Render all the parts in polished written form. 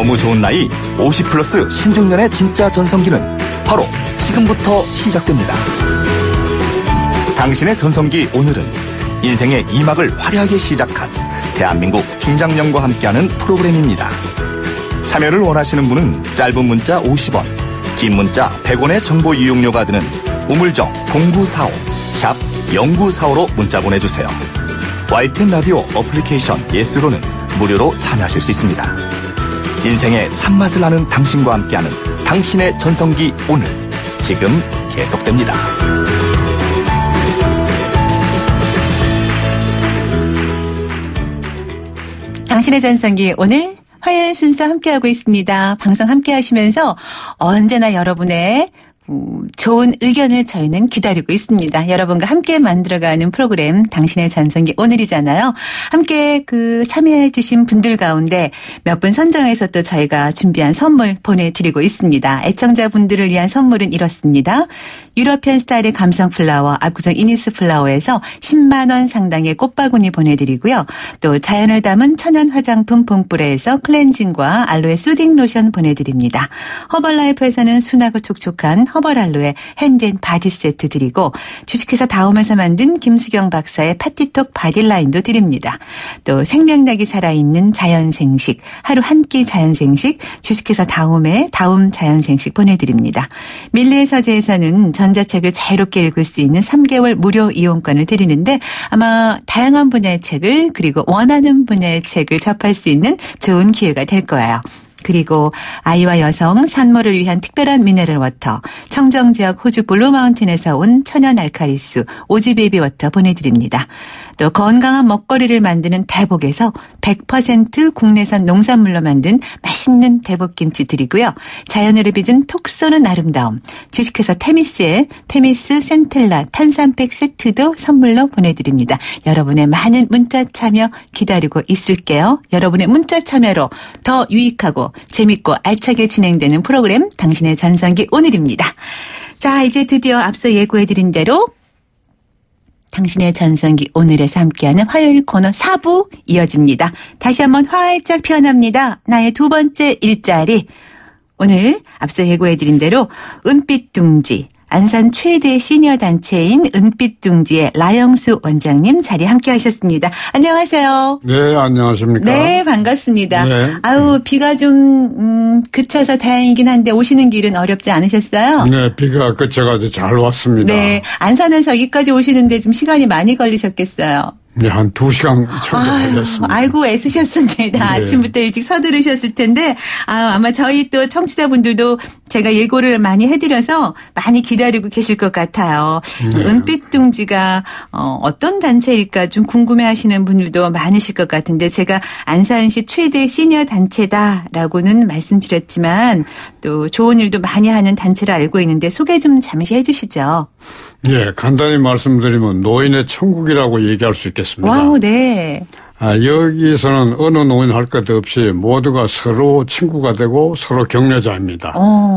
너무 좋은 나이 50 플러스 신중년의 진짜 전성기는 바로 지금부터 시작됩니다. 당신의 전성기 오늘은 인생의 2막을 화려하게 시작한 대한민국 중장년과 함께하는 프로그램입니다. 참여를 원하시는 분은 짧은 문자 50원, 긴 문자 100원의 정보 이용료가 드는 우물정 0945 샵 0945로 문자 보내주세요. YTN 라디오 어플리케이션 예스로는 무료로 참여하실 수 있습니다. 인생의 참맛을 아는 당신과 함께하는 당신의 전성기 오늘 지금 계속됩니다. 당신의 전성기 오늘 화요일 순서 함께하고 있습니다. 방송 함께하시면서 언제나 여러분의 좋은 의견을 저희는 기다리고 있습니다. 여러분과 함께 만들어가는 프로그램 당신의 전성기 오늘이잖아요. 함께 참여해 주신 분들 가운데 몇 분 선정해서 또 저희가 준비한 선물 보내드리고 있습니다. 애청자분들을 위한 선물은 이렇습니다. 유러피안 스타일의 감성 플라워 압구정 이니스 플라워에서 10만 원 상당의 꽃바구니 보내드리고요. 또 자연을 담은 천연 화장품 봉뿌레에서 클렌징과 알로에 수딩 로션 보내드립니다. 허벌라이프에서는 순하고 촉촉한 허벌 알로에 핸드앤 바디 세트 드리고 주식회사 다움에서 만든 김수경 박사의 파티톡 바디라인도 드립니다. 또 생명력이 살아있는 자연생식 하루 한 끼 자연생식 주식회사 다움의 다움 자연생식 보내드립니다. 밀리의 서재에서는 전자책을 자유롭게 읽을 수 있는 3개월 무료 이용권을 드리는데 아마 다양한 분야의 책을 그리고 원하는 분야의 책을 접할 수 있는 좋은 기회가 될 거예요. 그리고 아이와 여성 산모를 위한 특별한 미네랄 워터, 청정지역 호주 블루마운틴에서 온 천연 알칼리수 오지베이비 워터 보내드립니다. 또 건강한 먹거리를 만드는 대복에서 100% 국내산 농산물로 만든 맛있는 대복김치 드리고요. 자연으로 빚은 톡 쏘는 아름다움, 주식회사 테미스의 테미스 센텔라 탄산팩 세트도 선물로 보내드립니다. 여러분의 많은 문자 참여 기다리고 있을게요. 여러분의 문자 참여로 더 유익하고 재밌고 알차게 진행되는 프로그램 당신의 전성기 오늘입니다. 자, 이제 드디어 앞서 예고해드린 대로 당신의 전성기 오늘에서 함께하는 화요일 코너 4부 이어집니다. 다시 한번 활짝 피어납니다. 나의 두 번째 일자리. 오늘 앞서 예고해드린 대로 은빛둥지 안산 최대 시니어 단체인 은빛둥지의 라영수 원장님 자리 함께 하셨습니다. 안녕하세요. 네, 안녕하십니까. 네, 반갑습니다. 네. 아유, 비가 좀 그쳐서 다행이긴 한데 오시는 길은 어렵지 않으셨어요? 네, 비가 그쳐가지고 잘 왔습니다. 네, 안산에서 여기까지 오시는데 좀 시간이 많이 걸리셨겠어요. 네, 한 2시간 정도 걸렸습니다. 아이고 애쓰셨습니다. 네. 아침부터 일찍 서두르셨을 텐데 아마 저희 또 청취자분들도 제가 예고를 많이 해드려서 많이 기다리고 계실 것 같아요. 네. 은빛둥지가 어떤 단체일까 좀 궁금해하시는 분들도 많으실 것 같은데 제가 안산시 최대 시니어 단체다라고는 말씀드렸지만 또 좋은 일도 많이 하는 단체를 알고 있는데 소개 좀 잠시 해주시죠. 네, 간단히 말씀드리면 노인의 천국이라고 얘기할 수 있겠습니다. 와우, 네. 여기서는 어느 노인 할 것 없이 모두가 서로 친구가 되고 서로 격려자입니다.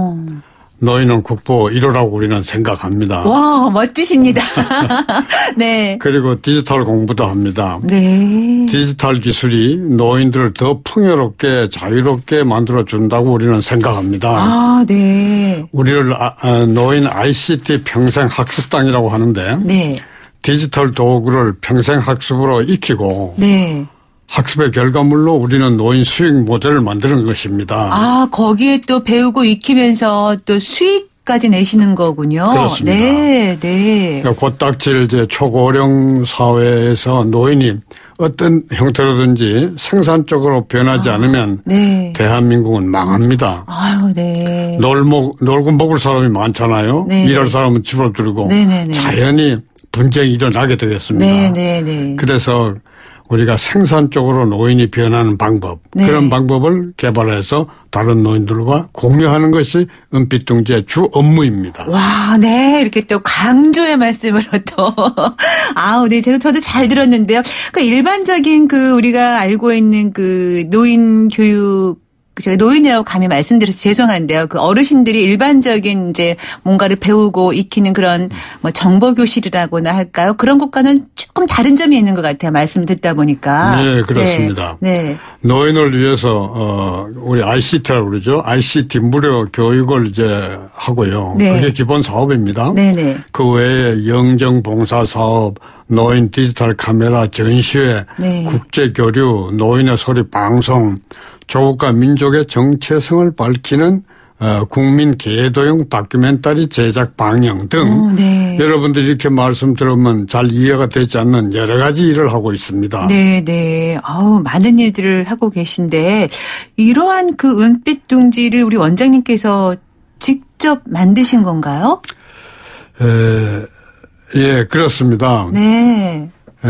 노인은 국보 1호라고 우리는 생각합니다. 와, 멋지십니다. 네. 그리고 디지털 공부도 합니다. 네. 디지털 기술이 노인들을 더 풍요롭게 자유롭게 만들어준다고 우리는 생각합니다. 아, 네. 우리를 노인 ICT 평생학습당이라고 하는데 네. 디지털 도구를 평생학습으로 익히고 네. 학습의 결과물로 우리는 노인 수익 모델을 만드는 것입니다. 아, 거기에 또 배우고 익히면서 또 수익까지 내시는 거군요. 그렇습니다. 네, 네. 그러니까 곧닥칠 이제 초고령 사회에서 노인이 어떤 형태로든지 생산적으로 변하지 않으면 네. 대한민국은 망합니다. 아유, 네. 놀고 먹을 사람이 많잖아요. 네. 일할 사람은 집을 들고 네네네. 자연히 분쟁이 일어나게 되겠습니다. 네네네. 그래서 우리가 생산적으로 노인이 변하는 방법 네. 그런 방법을 개발해서 다른 노인들과 공유하는 것이 은빛둥지의 주 업무입니다. 와, 네. 이렇게 또 강조의 말씀으로 또. 아우, 네. 저도 잘 들었는데요. 그 일반적인 우리가 알고 있는 노인 교육 제가 노인이라고 감히 말씀드려서 죄송한데요. 그 어르신들이 일반적인 이제 뭔가를 배우고 익히는 그런 뭐 정보교실이라고나 할까요? 그런 것과는 조금 다른 점이 있는 것 같아요. 말씀 듣다 보니까. 네, 그렇습니다. 네. 노인을 위해서 우리 ICT라고 그러죠. ICT 무료 교육을 이제 하고요. 네. 그게 기본 사업입니다. 네네. 그 외에 영정봉사 사업, 노인 디지털 카메라 전시회, 네. 국제교류, 노인의 소리 방송, 조국과 민족의 정체성을 밝히는 국민 계도용 다큐멘터리 제작 방영 등 네. 여러분들이 이렇게 말씀 들으면 잘 이해가 되지 않는 여러 가지 일을 하고 있습니다. 네. 많은 일들을 하고 계신데 이러한 그 은빛 둥지를 우리 원장님께서 직접 만드신 건가요? 예, 그렇습니다. 네.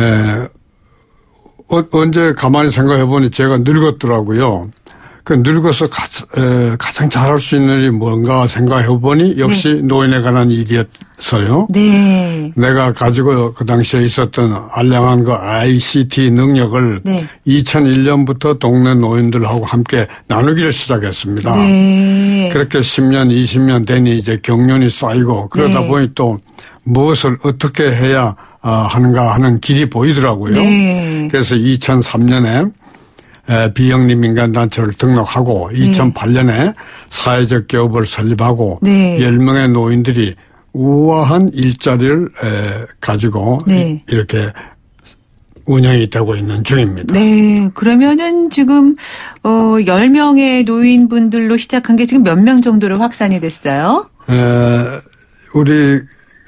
언제 가만히 생각해 보니 제가 늙었더라고요. 그 늙어서 가장 잘할 수 있는 일이 뭔가 생각해 보니 역시 네. 노인에 관한 일이었어요. 네. 내가 가지고 그 당시에 있었던 알량한 그 ICT 능력을 네. 2001년부터 동네 노인들하고 함께 나누기를 시작했습니다. 네. 그렇게 10년, 20년 되니 이제 경륜이 쌓이고 그러다 네. 보니 또 무엇을 어떻게 해야 하는가 하는 길이 보이더라고요. 네. 그래서 2003년에 비영리 민간단체를 등록하고 2008년에 사회적 기업을 설립하고 네. 10명의 노인들이 우아한 일자리를 가지고 네. 이렇게 운영이 되고 있는 중입니다. 네. 그러면은 지금 10명의 노인분들로 시작한 게 지금 몇 명 정도로 확산이 됐어요? 우리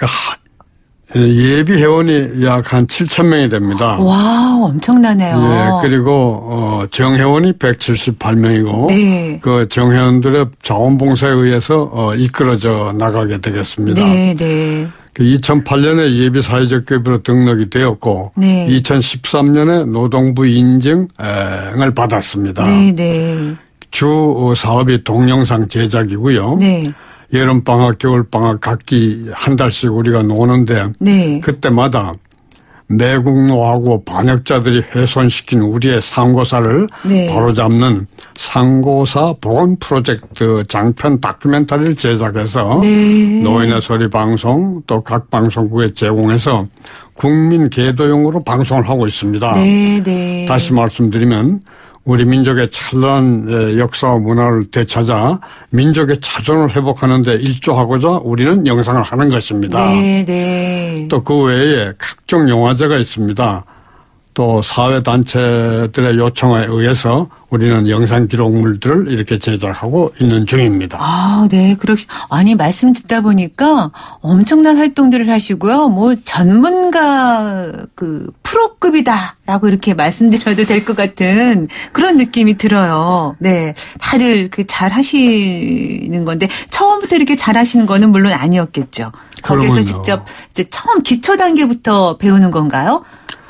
예비 회원이 약 한 7,000명이 됩니다. 와, 엄청나네요. 예, 그리고 정회원이 178명이고 네. 그 정회원들의 자원봉사에 의해서 이끌어져 나가게 되겠습니다. 네, 네. 2008년에 예비 사회적 기업으로 등록이 되었고 네. 2013년에 노동부 인증을 받았습니다. 네, 네. 주 사업이 동영상 제작이고요. 네. 여름방학, 겨울방학 각기 한 달씩 우리가 노는데 네. 그때마다 매국노하고 반역자들이 훼손시킨 우리의 상고사를 네. 바로잡는 상고사 복원 프로젝트 장편 다큐멘터리를 제작해서 네. 노인의 소리 방송 또 각 방송국에 제공해서 국민 계도용으로 방송을 하고 있습니다. 네. 네. 다시 말씀드리면 우리 민족의 찬란한 역사와 문화를 되찾아 민족의 자존을 회복하는 데 일조하고자 우리는 영상을 하는 것입니다. 네, 네. 또 그 외에 각종 영화제가 있습니다. 또 사회단체들의 요청에 의해서 우리는 영상 기록물들을 이렇게 제작하고 있는 중입니다. 아, 네. 아니, 말씀 듣다 보니까 엄청난 활동들을 하시고요. 뭐, 전문가 프로급이다라고 이렇게 말씀드려도 될 것 같은 그런 느낌이 들어요. 네. 다들 잘 하시는 건데, 처음부터 이렇게 잘 하시는 거는 물론 아니었겠죠. 거기서 그러면요. 직접 이제 처음 기초 단계부터 배우는 건가요?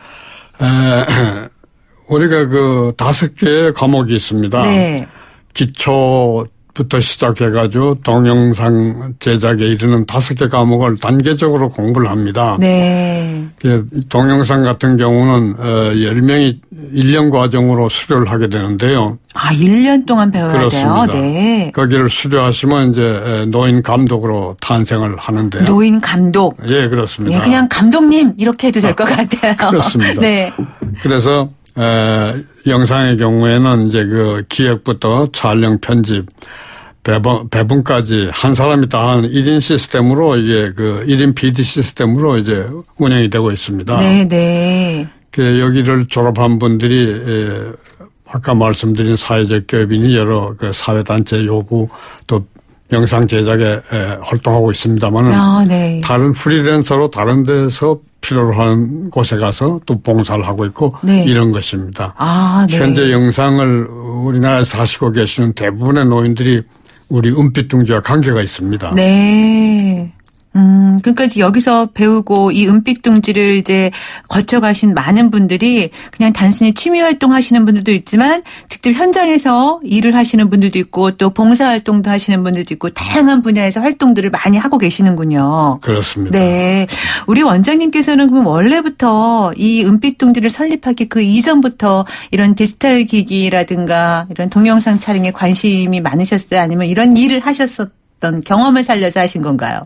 우리가 5개의 과목이 있습니다. 네. 기초부터 시작해가지고 동영상 제작에 이르는 5개 과목을 단계적으로 공부를 합니다. 네. 동영상 같은 경우는 10명이 1년 과정으로 수료를 하게 되는데요. 아, 1년 동안 배워야 그렇습니다. 돼요? 네. 거기를 수료하시면 이제 노인 감독으로 탄생을 하는데요. 노인 감독? 예, 그렇습니다. 예, 그냥 감독님 이렇게 해도 될 것 같아요. 그렇습니다. 네. 그래서 영상의 경우에는 이제 기획부터 촬영, 편집, 배분까지 한 사람이 다 하는 1인 시스템으로 이게 1인 PD 시스템으로 이제 운영이 되고 있습니다. 네, 네. 여기를 졸업한 분들이 아까 말씀드린 사회적 기업인이 여러 사회단체 요구 또 영상 제작에 활동하고 있습니다만은 네. 다른 프리랜서로 다른 데서 필요로 하는 곳에 가서 또 봉사를 하고 있고 네. 이런 것입니다. 네. 현재 영상을 우리나라에서 하시고 계시는 대부분의 노인들이 우리 은빛둥지와 관계가 있습니다. 네. 그러니까 이제 여기서 배우고 이 은빛둥지를 이제 거쳐가신 많은 분들이 그냥 단순히 취미 활동하시는 분들도 있지만 직접 현장에서 일을 하시는 분들도 있고 또 봉사활동도 하시는 분들도 있고 다양한 분야에서 활동들을 많이 하고 계시는군요. 그렇습니다. 네, 우리 원장님께서는 그럼 원래부터 이 은빛둥지를 설립하기 그 이전부터 이런 디지털 기기라든가 이런 동영상 촬영에 관심이 많으셨어요? 아니면 이런 일을 하셨었던 경험을 살려서 하신 건가요?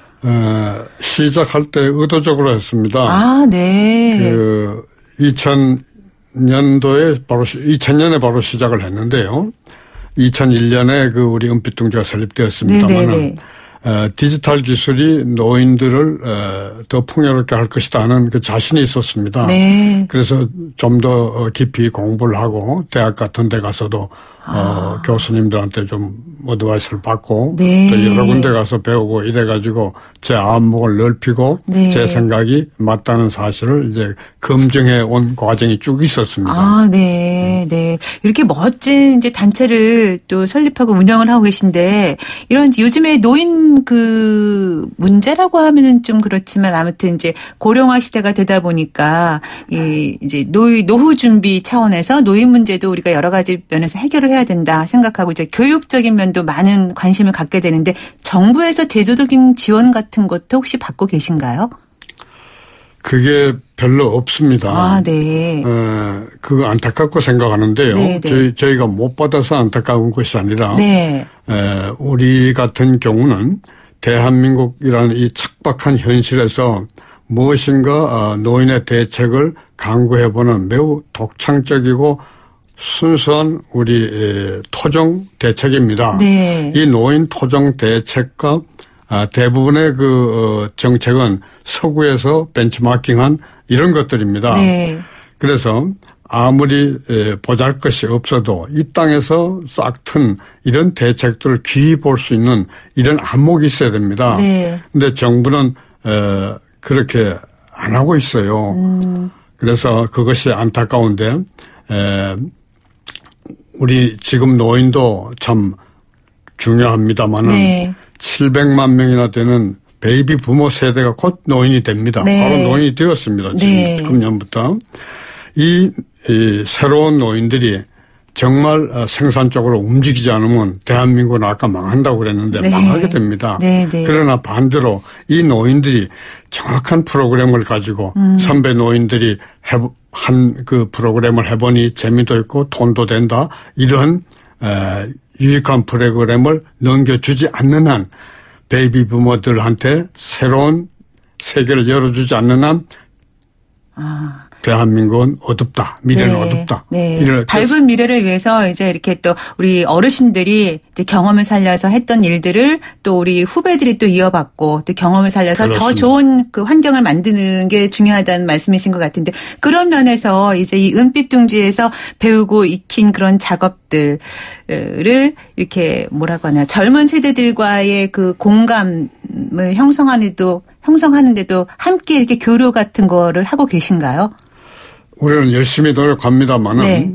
시작할 때 의도적으로 했습니다. 아, 네. 2000년에 바로 시작을 했는데요. 2001년에 우리 은빛둥지가 설립되었습니다만은 디지털 기술이 노인들을 더 풍요롭게 할 것이다 하는 그 자신이 있었습니다. 네. 그래서 좀 더 깊이 공부를 하고 대학 같은 데 가서도 교수님들한테 좀 어드바이스를 받고 네. 또 여러 군데 가서 배우고 이래가지고 제 안목을 넓히고 네. 제 생각이 맞다는 사실을 이제 검증해 온 과정이 쭉 있었습니다. 아, 네. 네. 이렇게 멋진 이제 단체를 또 설립하고 운영을 하고 계신데 이런 요즘에 노인 그 문제라고 하면은 좀 그렇지만 아무튼 이제 고령화 시대가 되다 보니까 이제 노후 준비 차원에서 노인 문제도 우리가 여러 가지 면에서 해결을 해야 된다 생각하고 이제 교육적인 면도 많은 관심을 갖게 되는데 정부에서 제도적인 지원 같은 것도 혹시 받고 계신가요? 그게 별로 없습니다. 아, 네. 그거 안타깝고 생각하는데요. 네, 네. 저희가 못 받아서 안타까운 것이 아니라 네. 우리 같은 경우는 대한민국이라는 이 척박한 현실에서 무엇인가 노인의 대책을 강구해보는 매우 독창적이고 순수한 우리 토종 대책입니다. 네. 이 노인 토종 대책과 대부분의 그 정책은 서구에서 벤치마킹한 이런 것들입니다. 네. 그래서 아무리 보잘것이 없어도 이 땅에서 싹 튼 이런 대책들을 귀히 볼 수 있는 이런 안목이 있어야 됩니다. 네. 근데 정부는 그렇게 안 하고 있어요. 그래서 그것이 안타까운데 우리 지금 노인도 참 중요합니다만은 네. 700만 명이나 되는 베이비 부모 세대가 곧 노인이 됩니다. 네. 바로 노인이 되었습니다. 지금 네. 금년부터. 이 새로운 노인들이 정말 생산적으로 움직이지 않으면 대한민국은 아까 망한다고 그랬는데 네. 망하게 됩니다. 네. 네. 그러나 반대로 이 노인들이 정확한 프로그램을 가지고 선배 노인들이 한 그 프로그램을 해보니 재미도 있고 돈도 된다. 이런 유익한 프로그램을 넘겨주지 않는 한 베이비 부모들한테 새로운 세계를 열어주지 않는 한 대한민국은 어둡다. 미래는 네. 어둡다. 네. 밝은 미래를 위해서 이제 이렇게 또 우리 어르신들이 이제 경험을 살려서 했던 일들을 또 우리 후배들이 또 이어받고 또 경험을 살려서 그렇습니다. 더 좋은 그 환경을 만드는 게 중요하다는 말씀이신 것 같은데 그런 면에서 이제 이 은빛둥지에서 배우고 익힌 그런 작업들을 이렇게 뭐라고 하나 젊은 세대들과의 그 공감을 형성하는데도 함께 이렇게 교류 같은 거를 하고 계신가요? 우리는 열심히 노력합니다만은 네.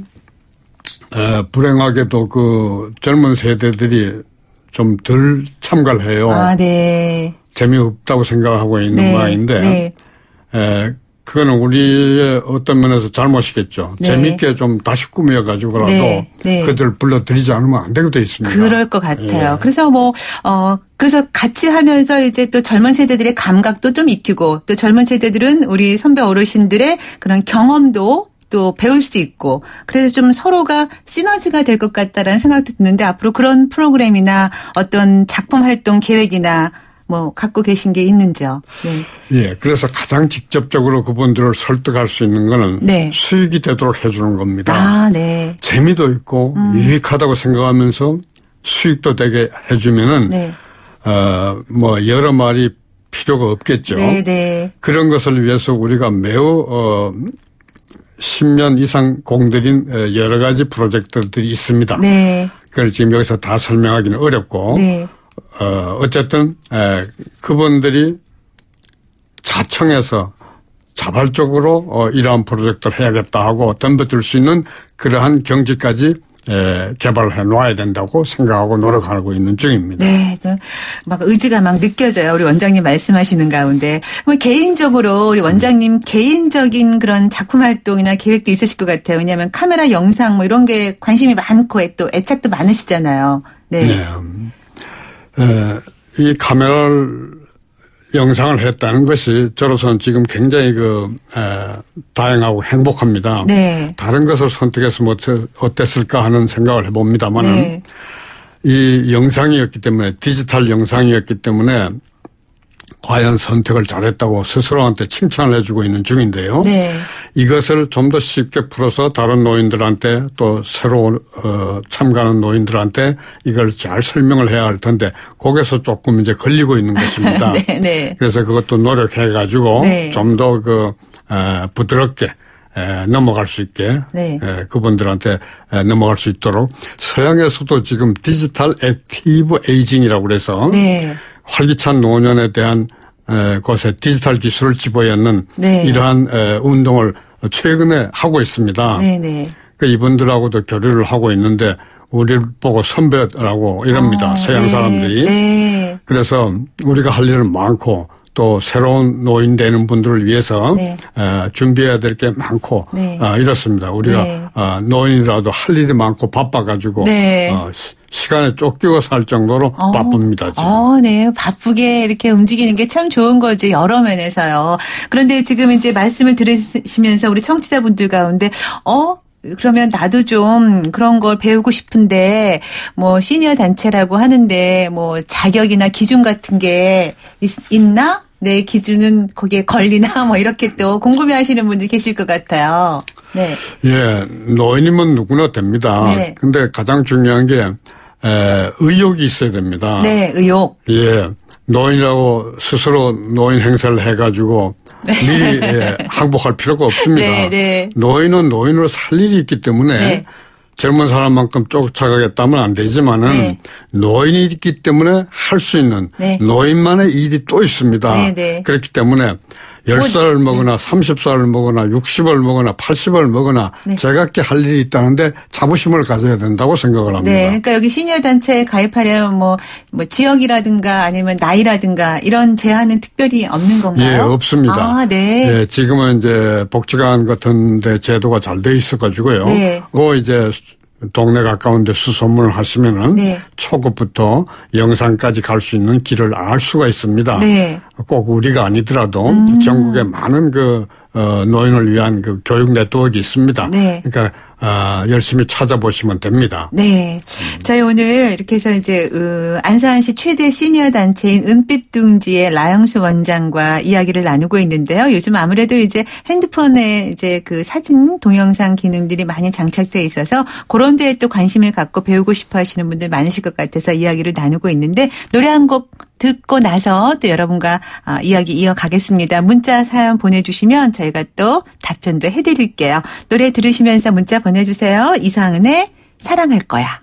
불행하게도 그 젊은 세대들이 좀 덜 참가를 해요. 아, 네. 재미없다고 생각하고 있는 네. 모양인데 그거는 우리의 어떤 면에서 잘못이겠죠. 네. 재미있게 좀 다시 꾸며가지고라도 네. 네. 그들 불러들이지 않으면 안 되게 돼 있습니다. 그럴 것 같아요. 예. 그래서 그래서 같이 하면서 이제 또 젊은 세대들의 감각도 좀 익히고 또 젊은 세대들은 우리 선배 어르신들의 그런 경험도 또 배울 수 있고 그래서 좀 서로가 시너지가 될 것 같다라는 생각도 드는데 앞으로 그런 프로그램이나 어떤 작품 활동 계획이나 갖고 계신 게 있는지요? 네. 예. 그래서 가장 직접적으로 그분들을 설득할 수 있는 거는 네. 수익이 되도록 해주는 겁니다. 아, 네. 재미도 있고 유익하다고 생각하면서 수익도 되게 해주면은 네. 여러 말이 필요가 없겠죠. 네, 네. 그런 것을 위해서 우리가 매우 10년 이상 공들인 여러 가지 프로젝트들이 있습니다. 네. 그걸 지금 여기서 다 설명하기는 어렵고 네. 어쨌든 그분들이 자청해서 자발적으로 이러한 프로젝트를 해야겠다 하고 덤벼들 수 있는 그러한 경지까지 개발을 해놔야 된다고 생각하고 노력하고 있는 중입니다. 네, 좀 막 의지가 막 느껴져요. 우리 원장님 말씀하시는 가운데. 개인적으로 우리 원장님 개인적인 그런 작품 활동이나 계획도 있으실 것 같아요. 왜냐하면 카메라 영상 뭐 이런 게 관심이 많고 또 애착도 많으시잖아요. 네. 네. 이 카메라를 영상을 했다는 것이 저로서는 지금 굉장히 다양하고 행복합니다. 네. 다른 것을 선택했으면 어땠을까 하는 생각을 해봅니다만은 네. 이 영상이었기 때문에 디지털 영상이었기 때문에 과연 선택을 잘했다고 스스로한테 칭찬을 해주고 있는 중인데요. 네. 이것을 좀 더 쉽게 풀어서 다른 노인들한테 또 새로 참가하는 노인들한테 이걸 잘 설명을 해야 할 텐데 거기서 조금 이제 걸리고 있는 것입니다. 네, 네. 그래서 그것도 노력해가지고 네. 좀 더 부드럽게 넘어갈 수 있게 네. 그분들한테 넘어갈 수 있도록 서양에서도 지금 디지털 액티브 에이징이라고 그래서 네. 활기찬 노년에 대한 것에 디지털 기술을 집어넣는 네. 이러한 운동을 최근에 하고 있습니다. 네네. 그러니까 이분들하고도 교류를 하고 있는데 우리를 보고 선배라고 이럽니다. 서양 사람들이. 네. 그래서 우리가 할 일은 많고 또 새로운 노인 되는 분들을 위해서 네. 준비해야 될 게 많고 네. 이렇습니다. 우리가 네. 노인이라도 할 일이 많고 바빠가지고 네. 시간에 쫓기고 살 정도로 바쁩니다. 지금. 네. 바쁘게 이렇게 움직이는 게 참 좋은 거지 여러 면에서요. 그런데 지금 이제 말씀을 들으시면서 우리 청취자분들 가운데 그러면 나도 좀 그런 걸 배우고 싶은데 뭐 시니어 단체라고 하는데 뭐 자격이나 기준 같은 게 있나? 내 기준은 거기에 걸리나? 뭐 이렇게 또 궁금해하시는 분들 계실 것 같아요. 네. 예, 노인이면 누구나 됩니다. 네. 근데 가장 중요한 게 의욕이 있어야 됩니다. 네, 의욕. 예. 노인이라고 스스로 노인 행세를 해가지고 네. 미리 항복할 필요가 없습니다. 네, 네. 노인은 노인으로 살 일이 있기 때문에 네. 젊은 사람만큼 쫓아가겠다면 안 되지만은 네. 노인이 있기 때문에 할 수 있는 네. 노인만의 일이 또 있습니다. 네, 네. 그렇기 때문에 10살을 먹거나 30살을 먹거나 60을 먹거나 80을 먹거나 네. 제각기 할 일이 있다는데 자부심을 가져야 된다고 생각을 합니다. 네, 그러니까 여기 시니어 단체에 가입하려면 뭐 지역이라든가 아니면 나이라든가 이런 제한은 특별히 없는 건가요? 예, 없습니다. 네. 예, 지금은 이제 복지관 같은 데 제도가 잘 돼 있어 가지고요. 네. 이제 동네 가까운 데 수소문을 하시면은 네. 초급부터 영상까지 갈 수 있는 길을 알 수가 있습니다. 네. 꼭 우리가 아니더라도 전국에 많은 노인을 위한 교육 네트워크가 있습니다. 네. 그러니까 열심히 찾아보시면 됩니다. 네. 저희 오늘 이렇게 해서 이제 안산시 최대 시니어 단체인 은빛둥지의 라영수 원장과 이야기를 나누고 있는데요. 요즘 아무래도 이제 핸드폰에 이제 사진 동영상 기능들이 많이 장착되어 있어서 그런 데에 또 관심을 갖고 배우고 싶어 하시는 분들 많으실 것 같아서 이야기를 나누고 있는데 노래 한 곡 듣고 나서 또 여러분과 이야기 이어가겠습니다. 문자 사연 보내주시면 저희가 또 답변도 해드릴게요. 노래 들으시면서 문자 보내주세요. 이상은의 사랑할 거야.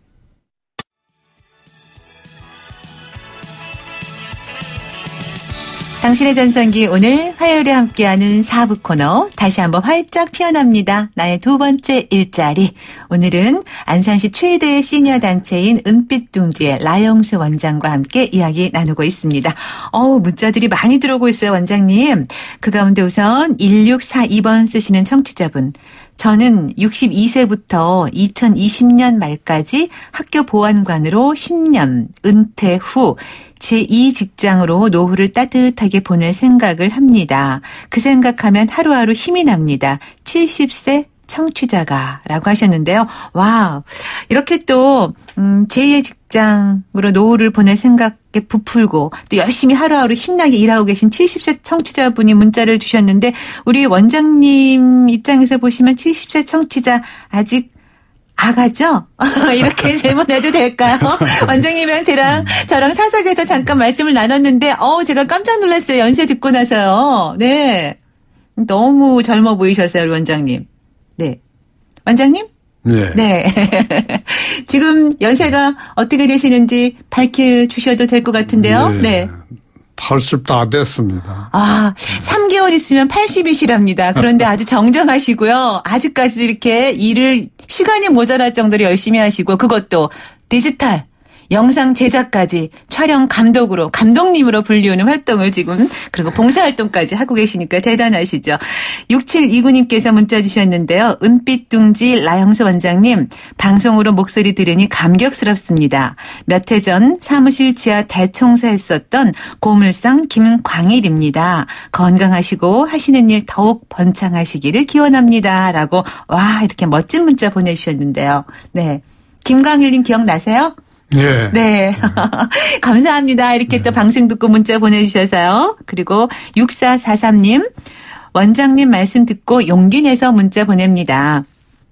당신의 전성기 오늘 화요일에 함께하는 4부 코너 다시 한번 활짝 피어납니다. 나의 두 번째 일자리. 오늘은 안산시 최대 시니어 단체인 은빛둥지의 라영수 원장과 함께 이야기 나누고 있습니다. 문자들이 많이 들어오고 있어요, 원장님. 그 가운데 우선 1642번 쓰시는 청취자분. 저는 62세부터 2020년 말까지 학교 보안관으로 10년 은퇴 후 제2 직장으로 노후를 따뜻하게 보낼 생각을 합니다. 그 생각하면 하루하루 힘이 납니다. 70세 청취자가 라고 하셨는데요. 와, 이렇게 또 제2의 직장으로 노후를 보낼 생각에 부풀고 또 열심히 하루하루 힘나게 일하고 계신 70세 청취자분이 문자를 주셨는데 우리 원장님 입장에서 보시면 70세 청취자 아직 아가죠? 이렇게 질문해도 될까요? 원장님이랑 저랑 사석에서 잠깐 말씀을 나눴는데 제가 깜짝 놀랐어요. 연세 듣고 나서요. 네. 너무 젊어 보이셨어요, 우리 원장님. 네. 원장님? 네. 네. 지금 연세가 어떻게 되시는지 밝혀주셔도 될 것 같은데요. 네. 네. 80 다 됐습니다. 3개월 있으면 80이시랍니다. 그런데 아주 정정하시고요. 아직까지 이렇게 일을 시간이 모자랄 정도로 열심히 하시고 그것도 디지털 영상 제작까지 촬영 감독으로 감독님으로 불리우는 활동을 지금 그리고 봉사활동까지 하고 계시니까 대단하시죠. 6729님께서 문자 주셨는데요. 은빛둥지 라영수 원장님 방송으로 목소리 들으니 감격스럽습니다. 몇 해 전 사무실 지하 대청소했었던 고물상 김광일입니다. 건강하시고 하시는 일 더욱 번창하시기를 기원합니다. 라고 이렇게 멋진 문자 보내주셨는데요. 네, 김광일님 기억나세요? 네. 네. 감사합니다. 이렇게 또 방송 듣고 문자 보내주셔서요. 그리고 6443님, 원장님 말씀 듣고 용기 내서 문자 보냅니다.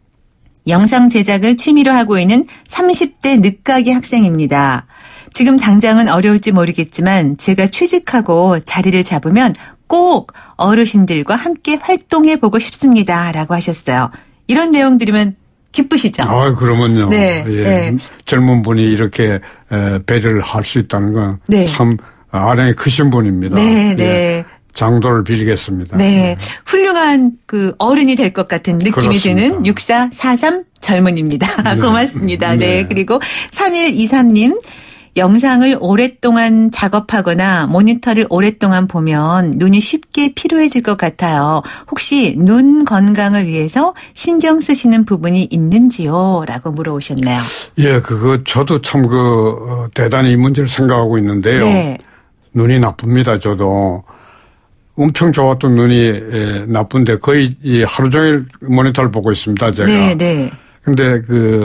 영상 제작을 취미로 하고 있는 30대 늦가기 학생입니다. 지금 당장은 어려울지 모르겠지만 제가 취직하고 자리를 잡으면 꼭 어르신들과 함께 활동해 보고 싶습니다. 라고 하셨어요. 이런 내용 들으면 기쁘시죠? 그러면요. 네, 예. 네. 젊은 분이 이렇게 배려를 할 수 있다는 건 참 네. 아량이 크신 분입니다. 네, 네. 예. 장도를 빌리겠습니다. 네. 훌륭한 그 어른이 될 것 같은 느낌이 그렇습니다. 드는 6443 젊은입니다. 네. 고맙습니다. 네. 네. 그리고 3123님. 영상을 오랫동안 작업하거나 모니터를 오랫동안 보면 눈이 쉽게 피로해질 것 같아요. 혹시 눈 건강을 위해서 신경 쓰시는 부분이 있는지요? 라고 물어오셨네요. 예, 저도 참 대단히 이 문제를 생각하고 있는데요. 네. 눈이 나쁩니다, 저도. 엄청 좋았던 눈이 나쁜데 거의 하루 종일 모니터를 보고 있습니다, 제가. 네, 네. 근데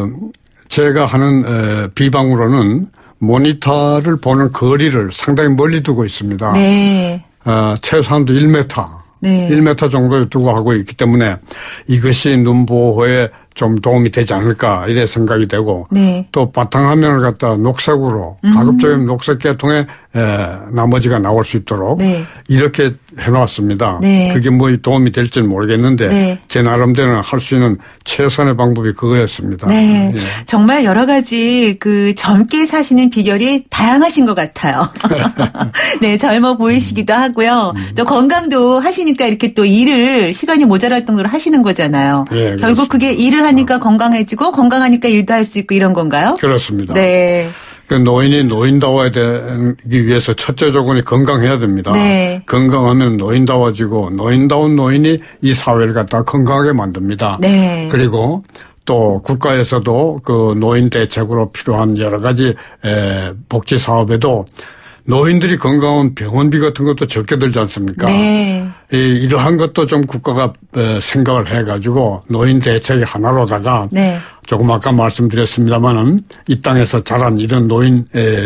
제가 하는 비방으로는 모니터를 보는 거리를 상당히 멀리 두고 있습니다. 네. 최소한도 1m. 네. 1m 정도에 두고 하고 있기 때문에 이것이 눈 보호에 좀 도움이 되지 않을까 이래 생각이 되고 네. 또 바탕화면을 갖다 녹색으로 가급적이면 녹색 계통의 나머지가 나올 수 있도록 네. 이렇게 해놨습니다. 네. 그게 뭐 도움이 될지는 모르겠는데 네. 제 나름대로는 할 수 있는 최선의 방법이 그거였습니다. 네. 예. 정말 여러 가지 젊게 사시는 비결이 다양하신 것 같아요. 네, 젊어 보이시기도 하고요. 또 건강도 하시니까 이렇게 또 일을 시간이 모자랄 정도로 하시는 거잖아요. 예, 결국 그게 일을 하니까 건강해지고 건강하니까 일도 할 수 있고 이런 건가요? 그렇습니다. 네. 노인이 노인다워야 되기 위해서 첫째 조건이 건강해야 됩니다. 네. 건강하면 노인다워지고 노인다운 노인이 이 사회를 갖다 건강하게 만듭니다. 네. 그리고 또 국가에서도 노인 대책으로 필요한 여러 가지 복지 사업에도 노인들이 건강한 병원비 같은 것도 적게 들지 않습니까? 네. 이러한 것도 좀 국가가 생각을 해가지고 노인 대책의 하나로다가 네. 조금 아까 말씀드렸습니다마는 이 땅에서 자란 이런 노인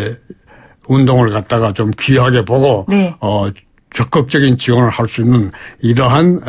운동을 갖다가 좀 귀하게 보고 네. 적극적인 지원을 할 수 있는 이러한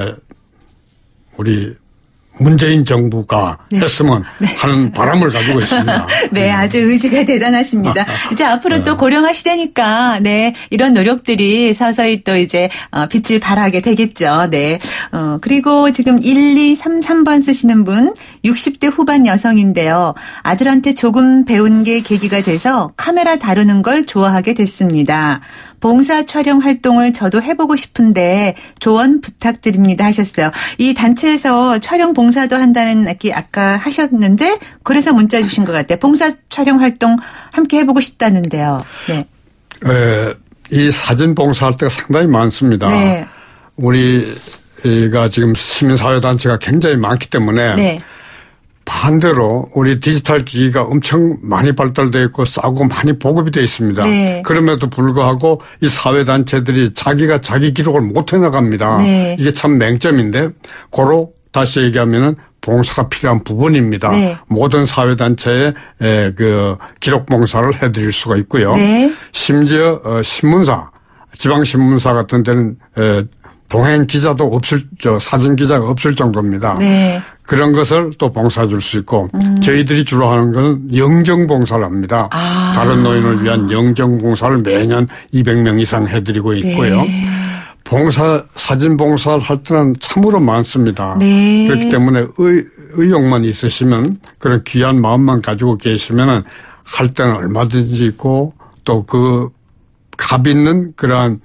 우리 문재인 정부가 했으면 하는 바람을 가지고 있습니다. 네, 아주 의지가 대단하십니다. 이제 앞으로 또 고령화 시대니까, 네, 이런 노력들이 서서히 또 이제, 빛을 발하게 되겠죠. 네. 그리고 지금 1233번 쓰시는 분, 60대 후반 여성인데요. 아들한테 조금 배운 게 계기가 돼서 카메라 다루는 걸 좋아하게 됐습니다. 봉사 촬영 활동을 저도 해보고 싶은데 조언 부탁드립니다 하셨어요. 이 단체에서 촬영 봉사도 한다는 아까 하셨는데 그래서 문자 주신 것 같아요. 봉사 촬영 활동 함께 해보고 싶다는데요. 네. 이 사진 봉사할 때가 상당히 많습니다. 네. 우리가 지금 시민사회단체가 굉장히 많기 때문에 네. 반대로 우리 디지털 기기가 엄청 많이 발달되어 있고 싸고 많이 보급이 되어 있습니다. 네. 그럼에도 불구하고 이 사회단체들이 자기가 자기 기록을 못 해나갑니다. 네. 이게 참 맹점인데 고로 다시 얘기하면은 봉사가 필요한 부분입니다. 네. 모든 사회단체에 기록 봉사를 해드릴 수가 있고요. 네. 심지어 신문사, 지방신문사 같은 데는 동행 기자도 사진 기자가 없을 정도입니다. 네. 그런 것을 또 봉사해 줄 수 있고 저희들이 주로 하는 건 영정봉사를 합니다. 다른 노인을 위한 영정봉사를 매년 200명 이상 해드리고 있고요. 네. 사진 봉사를 할 때는 참으로 많습니다. 네. 그렇기 때문에 의욕만 있으시면 그런 귀한 마음만 가지고 계시면은 할 때는 얼마든지 있고 또 값 있는 그러한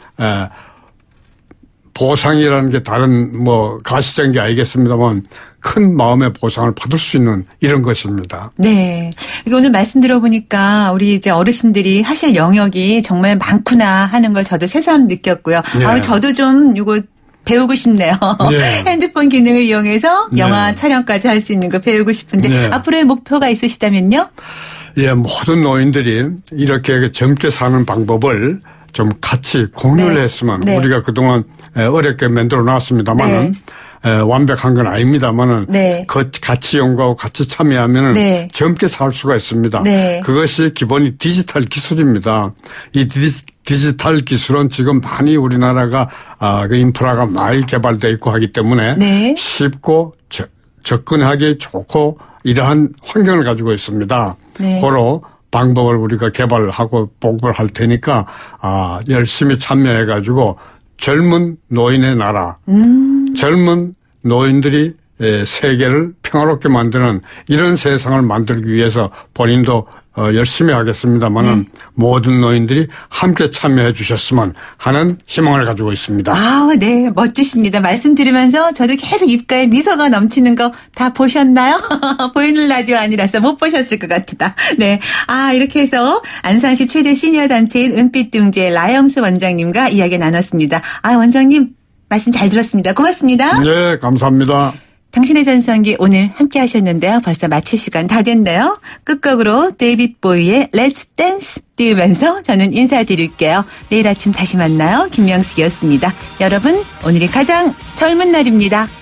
보상이라는 게 다른 가시적인 게 아니겠습니다만 큰 마음의 보상을 받을 수 있는 이런 것입니다. 네. 오늘 말씀 들어보니까 우리 이제 어르신들이 하실 영역이 정말 많구나 하는 걸 저도 새삼 느꼈고요. 네. 저도 좀 이거 배우고 싶네요. 네. 핸드폰 기능을 이용해서 영화 촬영까지 할 수 있는 거 배우고 싶은데 앞으로의 목표가 있으시다면요? 예, 모든 노인들이 이렇게 젊게 사는 방법을 좀 같이 공유를 했으면 우리가 그동안 어렵게 만들어 놨습니다만은 완벽한 건 아닙니다만은 같이 연구하고 같이 참여하면은 젊게 살 수가 있습니다. 그것이 기본이 디지털 기술입니다. 이 디지털 기술은 지금 많이 우리나라가 그 인프라가 많이 개발되어 있고 하기 때문에 쉽고 접근하기 좋고 이러한 환경을 가지고 있습니다. 고로 방법을 우리가 개발하고 보고를 할 테니까 열심히 참여해 가지고 젊은 노인의 나라, 젊은 노인들이 세계를 평화롭게 만드는 이런 세상을 만들기 위해서 본인도 열심히 하겠습니다만은 모든 노인들이 함께 참여해 주셨으면 하는 희망을 가지고 있습니다. 네. 멋지십니다. 말씀 들으면서 저도 계속 입가에 미소가 넘치는 거 다 보셨나요? 보이는 라디오 아니라서 못 보셨을 것 같다. 네. 이렇게 해서 안산시 최대 시니어 단체인 은빛둥지의 라영수 원장님과 이야기 나눴습니다. 원장님 말씀 잘 들었습니다. 고맙습니다. 네, 감사합니다. 당신의 전성기 오늘 함께 하셨는데요. 벌써 마칠 시간 다 됐네요. 끝곡으로 데이빗 보이의 Let's Dance 띄우면서 저는 인사드릴게요. 내일 아침 다시 만나요. 김명숙이었습니다. 여러분 오늘이 가장 젊은 날입니다.